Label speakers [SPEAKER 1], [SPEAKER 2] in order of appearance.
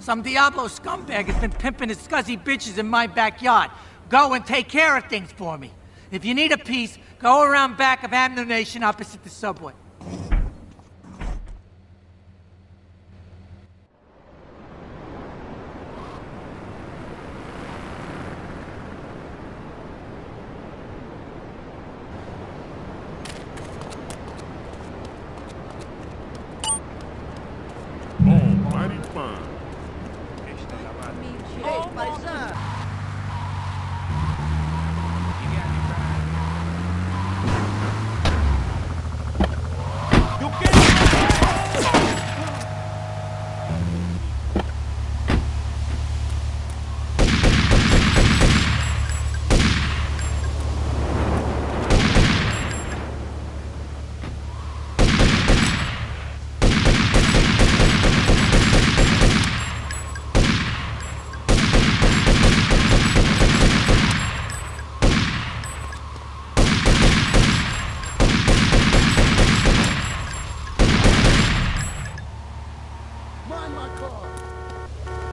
[SPEAKER 1] Some Diablo scumbag has been pimping his scuzzy bitches in my backyard. Go and take care of things for me. If you need a piece, go around back of Ammunition opposite the subway.